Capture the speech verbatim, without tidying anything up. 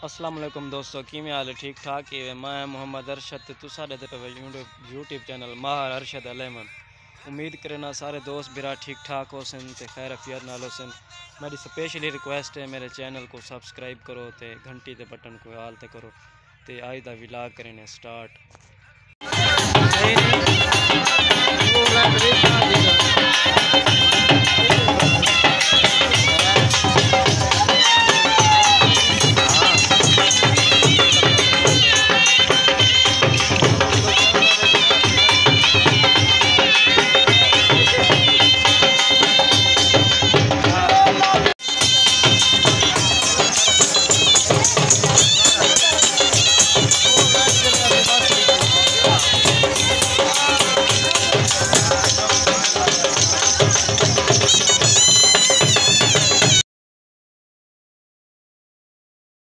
अस्सलाम वालेकुम दोस्तों, किमें हाल है? ठीक ठाक ही है। मैं मोहम्मद अरशद ते तुसा दे पे यूट्यूब चैनल माहर अरशद अलैमन। उम्मीद करना सारे दोस्त बिरा ठीक ठाक हो सन ते खैर अफियत नाल हो सन। मेरी स्पेशली रिक्वेस्ट है मेरे चैनल को सब्सक्राइब करो ते घंटी के बटन को हाल ते करो ते आज दा विलाग करने स्टार्ट।